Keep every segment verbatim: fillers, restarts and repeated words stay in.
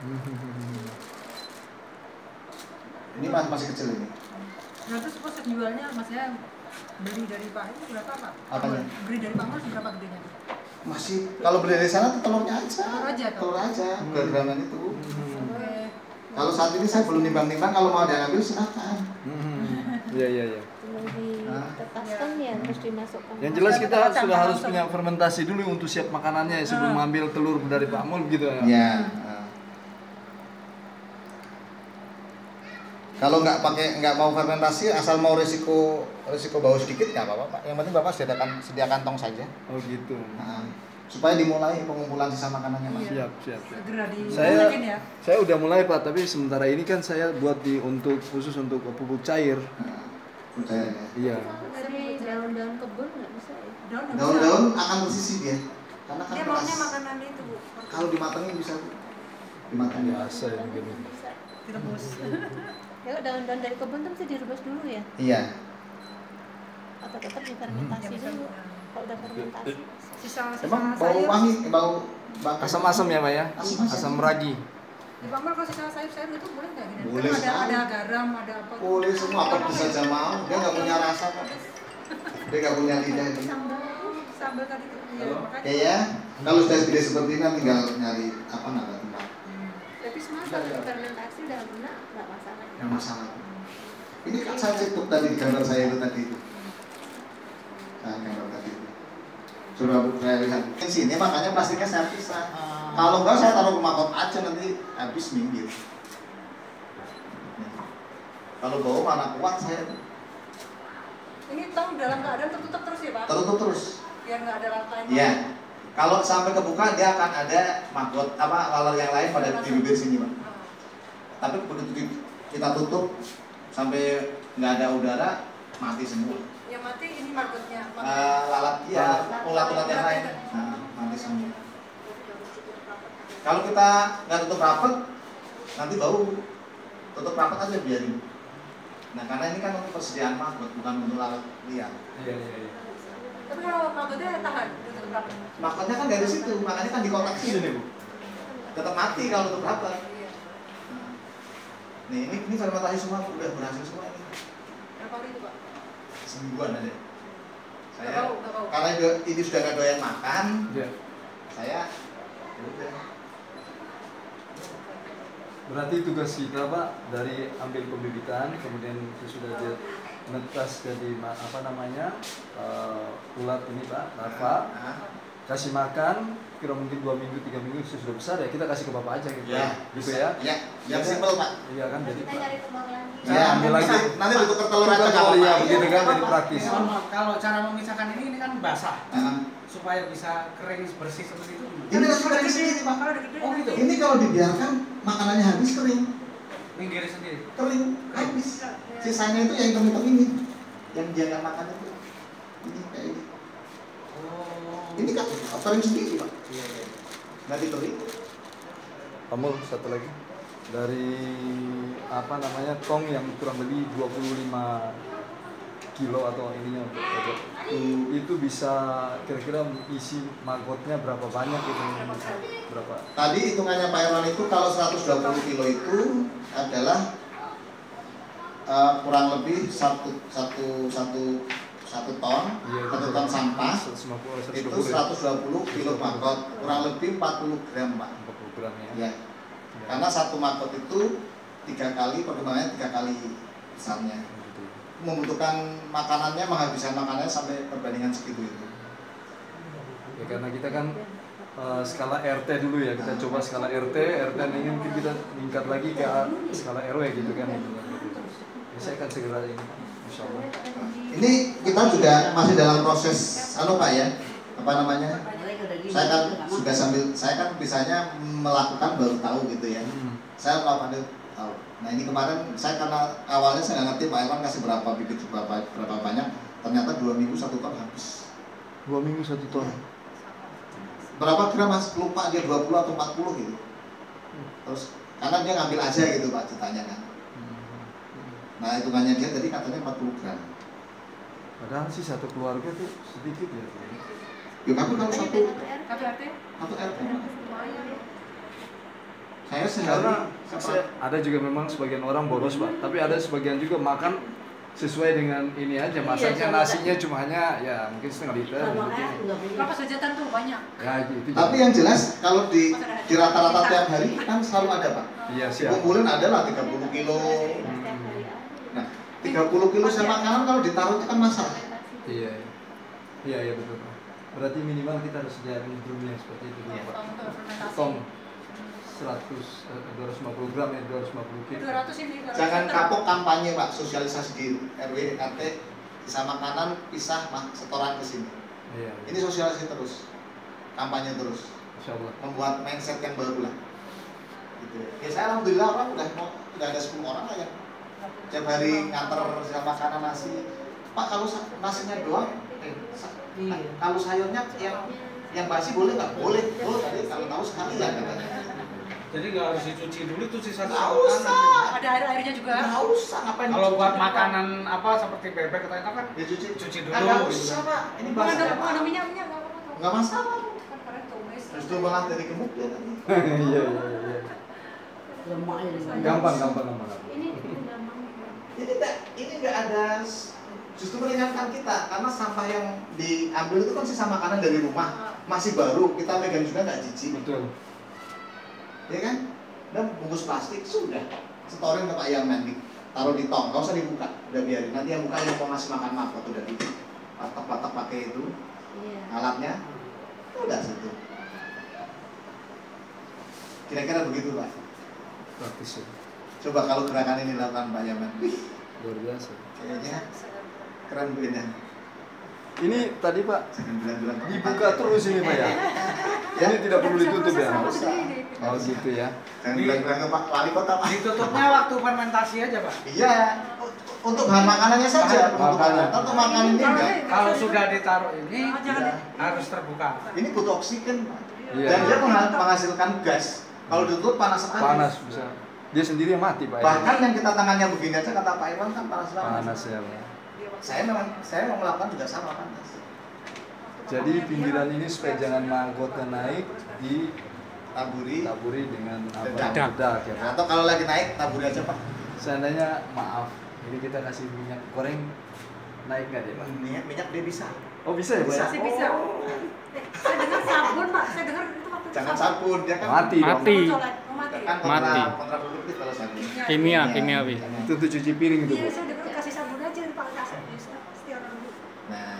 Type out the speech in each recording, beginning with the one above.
Ini masih kecil ini. Nah terus proses jualnya maksudnya beli dari Pak itu berapa Pak? Apanya? Beli dari Pak Mas berapa gedenya? Masih kalau beli dari sana telurnya aja. Telur aja. Telur aja. Bergraman itu. Hmm. Oke. Kalau saat ini saya belum nimbang-nimbang, kalau mau diambil silakan. Iya iya iya. Ditetapkan ya terus dimasukkan. Yang jelas kita sudah harus punya fermentasi dulu untuk siap makanannya sebelum ambil telur dari Pak Mul gitu ya. Ya. Kalau nggak pakai nggak mau fermentasi, asal mau risiko risiko bau sedikit nggak apa-apa Pak. Yang penting Bapak sediakan sediakan tong saja. Oh gitu. Nah, supaya dimulai pengumpulan sisa makanannya Mas. Siap siap. siap. Segera di Saya ya. saya udah mulai Pak, tapi sementara ini kan saya buat di untuk khusus untuk pupuk cair. Nah, cairnya. Iya. Dari daun-daun kebun nggak bisa ya? Daun-daun akan bersisi dia, karena kan Dia keras. maunya makanan itu Bu. Kalau dimatengin bisa dimakan Biasa ya gitu. Direbus. Ya daun-daun dari kebun tuh bisa direbus dulu ya? Iya. Atau tetap difermentasi dulu? Kalau udah fermentasi. Sisa sisa Emang bau sayur. wangi, bau bakar. Asam-asam ya Pak ya? Asam-asam. Asam ragi. Di Pak Mal kalau sisa sayur-sayur itu boleh nggak gini? Boleh Kan ada sekali. ada garam, ada apa? Boleh semua, apa bisa aja mau. Dia nggak punya rasa Pak. Dia nggak punya lidah dia. Sambal. Sambal tadi itu. Ya, makanya. Ya ya, kalau sudah gede seperti ini kan tinggal nyari apa nama tempat. Tapi semua kalau difermentasi udah lunak nggak masalah. Yang masalah. Ini kan saya cetuk tadi gambar saya itu tadi itu. Nah, gambar tadi itu. Sudah saya lihat. Di sini makanya plastiknya saya pisah. Kalau enggak saya taruh ke makot aja nanti habis minggir. Kalau bau mana kuat saya. Ini tong dalam keadaan tertutup terus ya Pak? Tertutup terus. Biar nggak ada rantainya. Iya. Kalau sampai kebuka dia akan ada maggot apa laler yang lain pada di bibir sini Pak. Tapi begitu kita tutup sampai nggak ada udara mati semua. Yang mati ini maggotnya. Uh, lalat ya, ulat-ulat yang lain nah, mati semua. Kalau kita nggak tutup rapat nanti bau. Tutup rapat aja biarin. Nah karena ini kan untuk persediaan maggot bukan untuk lalat liar. Iya iya iya. Tapi kalau maggotnya tahan tutup rapat. Maggotnya kan dari situ, makanya kan di kotak sini Bu. Tetap mati kalau tutup rapat. Nih ini ini fermentasi semua udah berhasil semua ini. Berapa hari itu Pak? Semingguan aja. Saya Nggak bau, nggak bau. karena do- ini sudah nggak doyan makan, Iya. saya ya udah. Berarti tugas kita Pak dari ambil pembibitan, kemudian itu sudah dia netas jadi ma- apa namanya uh, ulat ini Pak, larva, Nah, kasih makan, kira mungkin dua minggu tiga minggu sudah besar ya kita kasih ke bapak aja gitu ya, gitu ya. Ya, yang simpel Pak. Iya kan jadi Kita cari telur lagi. Ya, ambil nanti, lagi. nanti ditukar telur aja Tukar nggak telur, apa-apa. ya, begitu kan, Iya. jadi praktis. Mohon maaf, kalau cara memisahkan ini ini kan basah Nah, supaya bisa kering bersih seperti itu. ini kan sudah sendiri Pak. Kalau ada gede. Oh gitu. Ini kalau dibiarkan makanannya habis kering, Minggir sendiri. kering habis. Sisanya itu yang hitam-hitam ini, yang dia nggak makan itu. Ini kayak ini. Oh. Ini kan kering sendiri Pak. Iya, iya. Nanti kering. Pamul satu lagi dari apa namanya tong yang kurang lebih dua puluh lima kilo atau ininya untuk maggot. Hmm, itu bisa kira-kira isi maggotnya berapa banyak itu berapa? Tadi hitungannya Pak Irwan itu kalau seratus dua puluh kilo itu adalah uh, kurang lebih satu satu satu satu ton, Iya, satu ton sampah seratus lima puluh, seratus itu dua puluh ya? seratus dua puluh kilo maggot, kurang lebih empat puluh gram Pak. empat puluh gram ya. Ya. Karena satu maggot itu tiga kali perkembangannya tiga kali besarnya. Gitu. Membutuhkan makanannya, menghabiskan makanannya sampai perbandingan segitu itu. Ya karena kita kan uh, skala R T dulu ya, kita coba skala R T, R T ini mungkin kita meningkat lagi ke skala R W gitu kan. Ya, saya akan segera ini, insya Allah. Ini kita juga masih dalam proses, anu Pak ya, apa namanya? Saya kan juga sambil, saya kan bisanya melakukan baru tahu gitu ya. Hmm. Saya melakukan itu tahu. Nah ini kemarin saya karena awalnya saya nggak ngerti Pak Irwan kasih berapa bibit berapa berapa banyak, ternyata dua minggu satu ton habis. Dua minggu satu ton. Berapa gram Mas? Lupa dia dua puluh atau empat puluh gitu. Terus karena dia ngambil aja gitu Pak ditanya kan. Nah hitungannya dia tadi katanya empat puluh gram. Padahal sih satu keluarga tuh sedikit ya. Ya tapi kalau satu Tapi artinya satu R T lumayan. Saya sehari Karena seperempat. saya- ada juga memang sebagian orang boros Pak, tapi ada sebagian juga makan sesuai dengan ini aja, masaknya coba. nasinya cuma hanya ya mungkin setengah liter Nah, mungkin. makanya nggak punya. Kelapa sajetan tuh banyak. Ya gitu. Tapi yang jelas kalau di di rata-rata tiap hari kan selalu ada Pak. iya siap. Kumpulin ada lah tiga puluh kilo. Nah, tiga puluh kilo sama makanan kalau ditaruh itu kan masalah. Iya. Iya iya betul Pak. Berarti minimal kita harus sediain drumnya seperti itu dulu Iya. Pak. Tong tuh fermentasi. Tong seratus eh, dua ratus lima puluh gram ya, dua ratus lima puluh kilo. dua ratus ini. dua ratus Jangan liter. kapok kampanye Pak, sosialisasi di R W R T bisa makanan pisah mah setoran ke sini. Iya. Ini sosialisasi terus, kampanye terus, Insya Allah. membuat mindset yang baru lah. Gitu. Ya saya alhamdulillah orang udah mau udah ada sepuluh orang lah yang tiap hari nganter sama makanan nasi. Pak kalau sa- nasinya doang, eh, sa- Iya. kalau sayurnya yang yang basi boleh nggak? Boleh. Oh tadi kalau tahu sekali ya katanya. Jadi nggak harus dicuci dulu tuh sisa Nggak usah. Ada air-airnya juga. Nggak usah ngapain? Kalau dicuci? buat makanan apa seperti bebek atau itu kan dicuci cuci dulu. Ah, nggak gitu usah kan. Pak, ini Bukan basi ada, Pak. bukan ada minyak-minyak nggak apa-apa. Nggak masalah. Kan keren tumis. Justru malah dari gemuk dia tadi. Iya iya iya. Lemaknya di sana. Gampang gampang gampang. gampang. Ini gampang. Ini enggak, ini enggak ada justru meringankan kita karena sampah yang diambil itu kan sisa makanan dari rumah masih baru kita pegang juga nggak jijik, Betul. ya kan? Dan bungkus plastik sudah setorin ke Pak Yaman, taruh di tong, nggak usah dibuka, udah biarin nanti yang buka yang mau ngasih makan mapot udah di patok-patok pakai itu Iya. alatnya, udah situ. Kira-kira begitu Pak. Praktis ya. Coba kalau gerakan ini dilakukan Pak Yaman, wih, Luar biasa. kayaknya keren Bu Indah. Ini tadi Pak Jangan bilang-bilang dibuka terus ini Pak ya. Ya. Ini tidak perlu ditutup ya. Sama Nggak usah. segini. Oh gitu ya. Jangan bilang-bilang ke Pak Wali Kota Pak. Ditutupnya waktu fermentasi aja Pak. Iya, untuk bahan makanannya saja. Bahan Untuk makanan. untuk makanan ini enggak. Kalau sudah ditaruh ini Ah, jangan. Iya. harus terbuka. Ini butuh oksigen, Pak. Iya. Dan dia mengha- menghasilkan gas. Kalau ditutup panas sekali. Panas bisa. Dia sendiri yang mati Pak. ya. Bahkan yang kita tangannya begini aja kata Pak Iwan kan panas banget. Panas ya Pak. Saya memang saya mau melakukan juga sama panas. Jadi pinggiran ini supaya jangan magotnya naik di Taburi. taburi dengan apa? Dedak. Dedak ya Pak. Atau kalau lagi naik taburi aja Pak. Seandainya maaf, ini kita kasih minyak goreng naik nggak dia Pak? Minyak minyak dia bisa. Oh bisa ya Pak? ya? Masih bisa. Eh, saya dengar sabun, Pak. Saya dengar itu waktu itu Jangan sabun. sabun, dia kan Mati dong. Mati. Sabun colek. Oh, mati. kan Mati. kontra kontraproduktif kalau sabun. Kimia, Iya. kimiawi. Itu untuk cuci piring itu Iya, Bu. saya dengar kasih sabun aja Pak. Kasih setiap orang. Nah,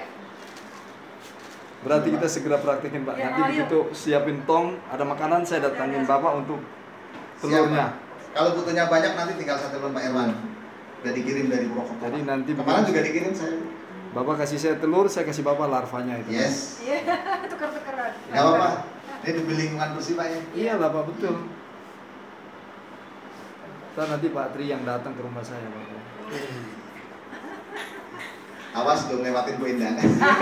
Berarti kita segera praktekin Pak. Ya, Nanti ayo. begitu siapin tong, ada makanan saya datangin Bapak untuk telurnya. siap, Pak. Kalau butuhnya banyak nanti tinggal satu telepon Pak Irwan. Udah dikirim dari Purwokerto. Jadi nanti kemarin begitu- juga dikirim saya. Bapak kasih saya telur, saya kasih Bapak larvanya itu. Yes. Iya, tukar-tukaran. Gak apa-apa. Ini demi lingkungan bersih Pak ya. Iya lah Pak, betul. Ntar nanti Pak Tri yang datang ke rumah saya Pak. Awas dong lewatin Bu Endang.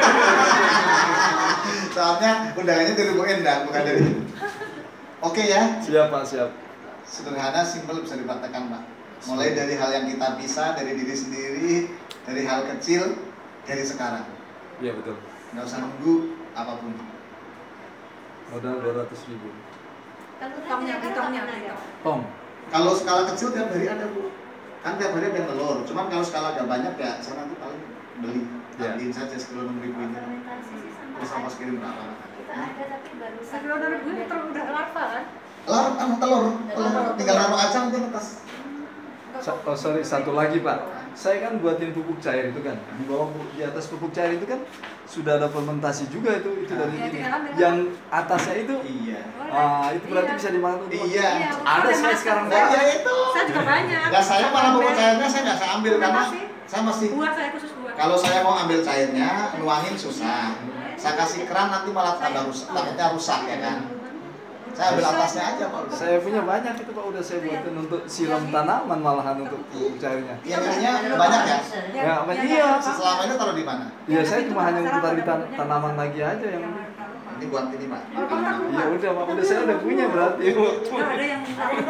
Soalnya undangannya dari Bu Endang bukan dari. Oke ya. Siap Pak, siap. Sederhana, simpel bisa dipraktekkan Pak. Mulai dari hal yang kita bisa dari diri sendiri, dari hal kecil, dari sekarang. Iya betul. Nggak usah nunggu apapun. Modal dua ratus ribu. Tongnya, tongnya. Tong. Kalau skala kecil tiap hari ada Bu. Kan tiap hari ada yang telur. Cuman kalau skala agak banyak ya saya nanti paling beli. Ya. Ambilin saja sekilo enam ribu ini. Fermentasi sih sama Terus ongkos kirim berapa? kita ada tapi baru Sebelum dari gue terus udah larva kan? Telur, anu telur, telur. Tinggal naruh aja nanti netas. Sa- Oh sorry, satu lagi Pak. Saya kan buatin pupuk cair itu kan. Di bawah pu- di atas pupuk cair itu kan sudah ada fermentasi juga itu itu dari Iya, ini. tinggal ambil. Yang atasnya itu Iya. ah itu berarti Iya. bisa dimakan untuk Iya. Ada udah saya masak. sekarang Nah, Pak. ya itu. Saya juga banyak. Nah, saya malah pupuk Ambil. cairnya saya nggak saya ambil karena Fermentasi. saya masih Buah saya khusus buah. kalau saya mau ambil cairnya nuangin susah. Saya kasih keran nanti malah tambah rusak, takutnya rusak ya kan. Saya ambil atasnya aja Pak. Saya punya banyak itu Pak, udah saya buatin untuk siram tanaman malahan untuk pupuk cairnya. Yang ininya banyak ya. Ya, apa yang- iya. yang- Selama ini taruh di mana? Iya, saya cuma hanya untuk tarik tan- tanaman lagi aja yang Ini buat ini Pak. Iya udah Pak, udah saya udah punya berarti. Nah, ada yang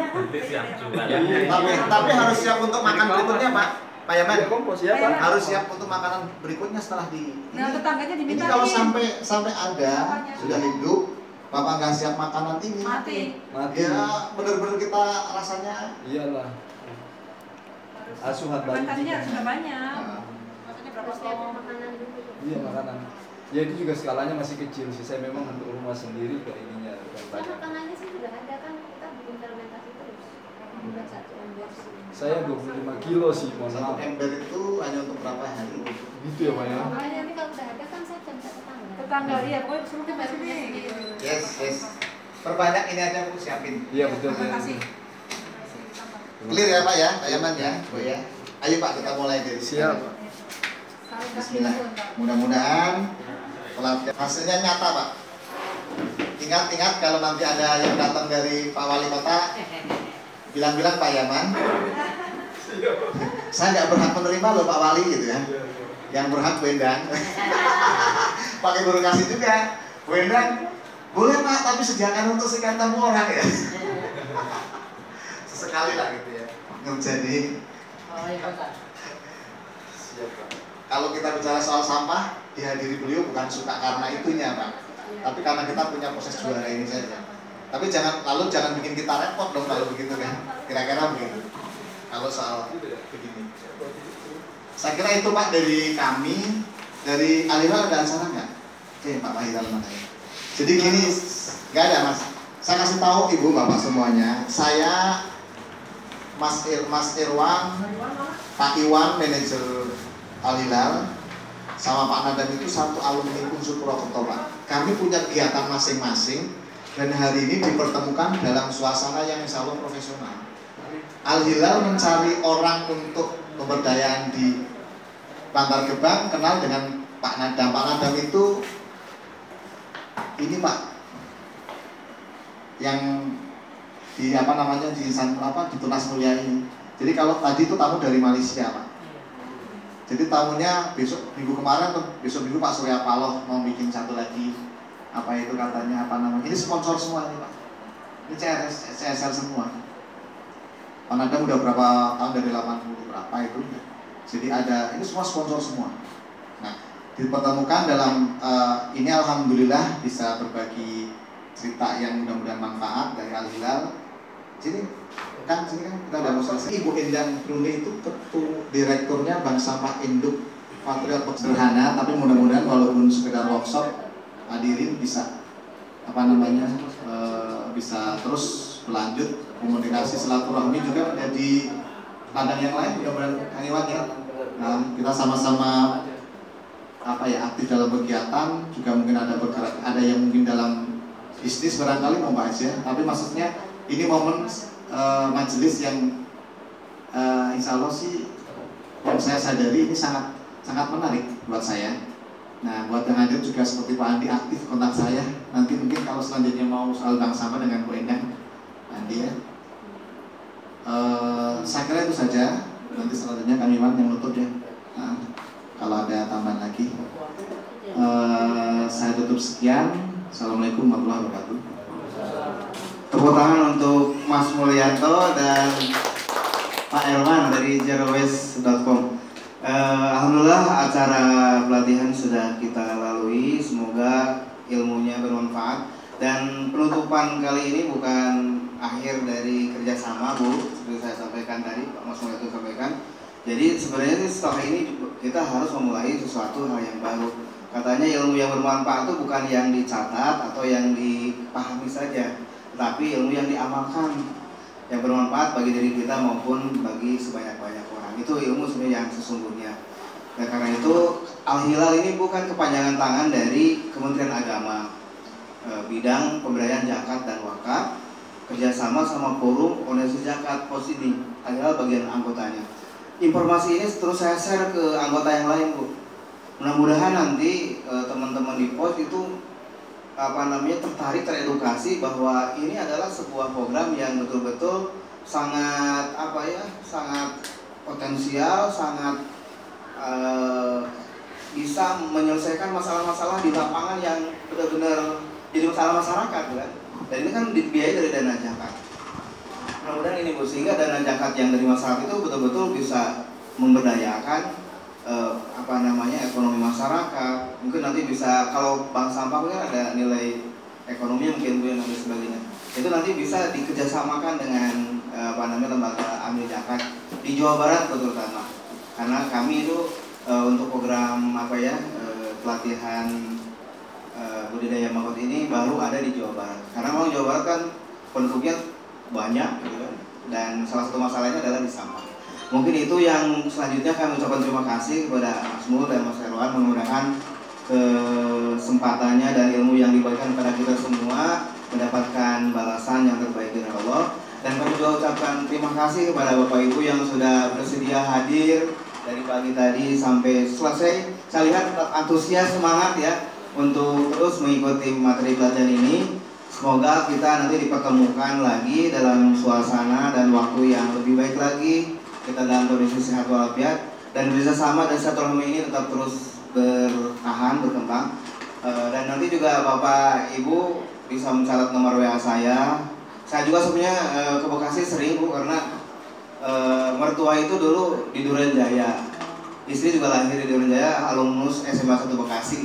Tapi tapi harus siap untuk makan berikutnya Pak. Pak Yaman. Ya kompos ya Pak. Harus siap untuk makanan berikutnya setelah di Nah, tetangganya ini diminta kalau sampai sampai ada sudah hidup Bapak nggak siap makanan ini, Mati. Mati. ya bener-bener kita rasanya. Iyalah. Asuhan bayi. Makannya harus nggak banyak. Nah, Makannya berapa Harus lihat ton? makanan dulu. Iya makanan. Ya itu juga skalanya masih kecil sih. Saya memang untuk rumah sendiri ke ininya bukan Kan banyak. makanannya sih sudah ada kan, kita bikin fermentasi terus. Bukan satu ember sih. Saya dua puluh lima kilo sih, mohon satu maaf. ember itu hanya untuk berapa hari? Gitu ya Pak ya. Makanya nanti kalau udah ada kan saya minta tetangga. Tetangga iya, pokoknya suruh ke Baru sini. punya sendiri. Yes, yes. Perbanyak ini aja Bu, siapin. Iya betul Terima ya. kasih. Clear ya Pak ya, Pak Yaman ya, Bu ya. Ayo Pak, kita mulai dari sini. Siap. Bismillah. Mudah-mudahan pelatihan hasilnya nyata Pak. Ingat-ingat kalau nanti ada yang datang dari Pak Wali Kota, bilang-bilang Pak Yaman, saya nggak berhak menerima loh Pak Wali gitu ya. Yang berhak Bu Endang. Pakai burung kasih juga. Bu Endang, boleh Pak, tapi sediakan untuk sekian tamu orang ya. Sesekali lah gitu ya. Ngerjain. Siap Pak. Kalau kita bicara soal sampah, dihadiri beliau bukan suka karena itunya Pak, tapi karena kita punya proses juara ini saja. Tapi jangan, lalu jangan bikin kita repot dong kalau begitu kan. Kira-kira begitu. Kalau soal begini, saya kira itu Pak dari kami. Dari Alira ada acara nggak? Oke Pak Wahidal makanya. Jadi gini, nggak ada Mas. Saya kasih tahu Ibu Bapak semuanya. Saya Mas Ir, Mas Irwan, Pak Iwan, manajer Al-Hilal, sama Pak Nadam itu satu alumni Unsur Purwokerto Pak. Kami punya kegiatan masing-masing dan hari ini dipertemukan dalam suasana yang insya Allah profesional. Al-Hilal mencari orang untuk pemberdayaan di Bantar Gebang, kenal dengan Pak Nadam. Pak Nadam itu ini Pak yang di apa namanya di apa di Tunas Mulia ini. Jadi kalau tadi itu tamu dari Malaysia Pak. Jadi tamunya besok minggu kemarin tuh, besok minggu Pak Surya Paloh mau bikin satu lagi apa itu katanya apa namanya. Ini sponsor semua nih Pak. Ini C S R, C S R semua. Pak Nadam udah berapa tahun dari delapan puluh berapa itu. Jadi ada ini semua sponsor semua. Nah, dipertemukan dalam uh, ini alhamdulillah bisa berbagi cerita yang mudah-mudahan manfaat dari Al-Hilal. Jadi kan sini kan kita udah mau selesai. Ibu Endang Brunei itu ketua direkturnya Bank Sampah Induk Patriot sederhana, tapi mudah-mudahan walaupun sekedar workshop hadirin bisa apa namanya e, bisa terus berlanjut komunikasi silaturahmi juga menjadi ladang yang lain mudah-mudahan Kang Iwan ya. Nah, kita sama-sama apa ya aktif dalam kegiatan juga mungkin ada bergerak ada yang mungkin dalam bisnis barangkali mau aja, tapi maksudnya ini momen uh, majelis yang uh, insya Allah sih yang saya sadari ini sangat sangat menarik buat saya. Nah buat yang hadir juga seperti Pak Andi aktif kontak saya. Nanti mungkin kalau selanjutnya mau soal bank sama dengan Bu Endang, Andi ya. Uh, saya kira itu saja. Nanti selanjutnya kami Iwan yang nutup ya. Nah, kalau ada tambahan lagi, uh, saya tutup sekian. Assalamualaikum warahmatullahi wabarakatuh. Tepuk tangan untuk Mas Mulyanto dan Pak Erwan dari zero waste dot com. uh, Alhamdulillah acara pelatihan sudah kita lalui. Semoga ilmunya bermanfaat. Dan penutupan kali ini bukan akhir dari kerjasama Bu, seperti saya sampaikan tadi, Pak Mas Mulyanto sampaikan. Jadi sebenarnya setelah ini kita harus memulai sesuatu hal yang baru. Katanya ilmu yang bermanfaat itu bukan yang dicatat atau yang dipahami saja, tapi ilmu yang diamalkan, yang bermanfaat bagi diri kita maupun bagi sebanyak-banyak orang. Itu ilmu sebenarnya yang sesungguhnya. Nah, karena itu Al-Hilal ini bukan kepanjangan tangan dari Kementerian Agama, e, bidang pemberdayaan zakat dan wakaf, kerjasama sama forum organisasi zakat pos ini. Al-Hilal bagian anggotanya. Informasi ini terus saya share ke anggota yang lain Bu. Mudah-mudahan nanti e, teman-teman di pos itu apa namanya tertarik, teredukasi bahwa ini adalah sebuah program yang betul-betul sangat apa ya, sangat potensial, sangat e, bisa menyelesaikan masalah-masalah di lapangan yang benar-benar jadi masalah masyarakat kan. Dan ini kan dibiayai dari dana zakat. Mudah-mudahan ini Bu, sehingga dana zakat yang dari masyarakat itu betul-betul bisa memberdayakan Eh, apa namanya ekonomi masyarakat. Mungkin nanti bisa, kalau bank sampah kan ada nilai ekonomi mungkin Bu dan lain sebagainya. Itu nanti bisa dikerjasamakan dengan eh, apa namanya lembaga amil zakat di Jawa Barat terutama. Karena kami itu eh, untuk program apa ya eh, pelatihan eh, budidaya maggot ini baru ada di Jawa Barat. Karena memang Jawa Barat kan penduduknya banyak, gitu kan? Dan salah satu masalahnya adalah di sampah. Mungkin itu yang selanjutnya kami ucapkan terima kasih kepada Mas Mul dan Mas Erwan, mudah-mudahan kesempatannya dan ilmu yang diberikan kepada kita semua mendapatkan balasan yang terbaik dari Allah. Dan kami juga ucapkan terima kasih kepada Bapak Ibu yang sudah bersedia hadir dari pagi tadi sampai selesai. Saya lihat tetap antusias, semangat ya untuk terus mengikuti materi pelajaran ini. Semoga kita nanti dipertemukan lagi dalam suasana dan waktu yang lebih baik lagi. Kita dalam kondisi sehat walafiat dan bisa sama dan silaturahmi ini tetap terus bertahan, berkembang. E, dan nanti juga Bapak Ibu bisa mencatat nomor W A saya. Saya juga sebenarnya e, ke Bekasi sering Bu, karena e, mertua itu dulu di Duren Jaya. Istri juga lahir di Duren Jaya, alumnus S M A satu Bekasi.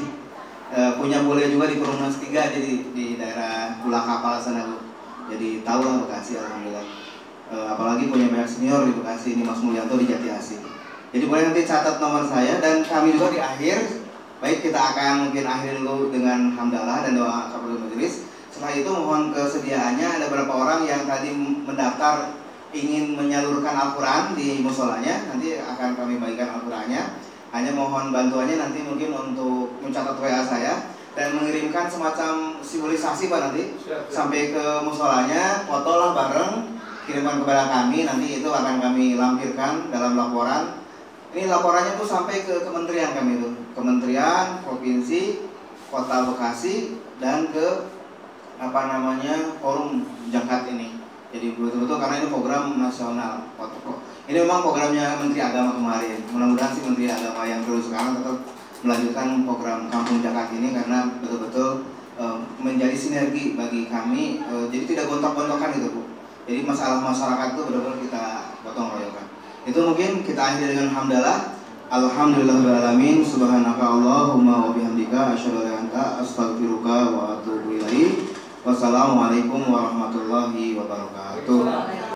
E, punya bule juga di Perumnas tiga di, di daerah Pulau Kapal sana Bu. Jadi tahu lah Bekasi, alhamdulillah. E, apalagi punya banyak senior di Bekasi, ini Mas Mulyanto di Jati Asih. Jadi boleh nanti catat nomor saya, dan kami juga di akhir, baik kita akan mungkin akhir dulu dengan hamdalah dan doa kafaratul majelis. Setelah itu mohon kesediaannya, ada beberapa orang yang tadi mendaftar ingin menyalurkan Al-Quran di musolanya, nanti akan kami bagikan Al-Qurannya. Hanya mohon bantuannya nanti mungkin untuk mencatat W A saya dan mengirimkan semacam simbolisasi Pak nanti siap, siap. Sampai ke musolanya, fotolah bareng, kirimkan kepada kami, nanti itu akan kami lampirkan dalam laporan. Ini laporannya tuh sampai ke kementerian kami itu, kementerian, provinsi, kota Bekasi, dan ke apa namanya forum zakat ini. Jadi betul-betul karena ini program nasional. Ini memang programnya Menteri Agama kemarin. Mudah-mudahan sih Menteri Agama yang terus sekarang tetap melanjutkan program Kampung Zakat ini karena betul-betul e, menjadi sinergi bagi kami. E, jadi tidak gontok-gontokan gitu Bu. Jadi masalah masyarakat itu benar-benar kita gotong royongkan. Itu mungkin kita akhiri dengan hamdalah. Alhamdulillahirrahmanirrahim. Subhanaka Allahumma wa bihamdika asyhadu an la ilaha illa anta astaghfiruka wa atubu ilaik. Wassalamualaikum warahmatullahi wabarakatuh.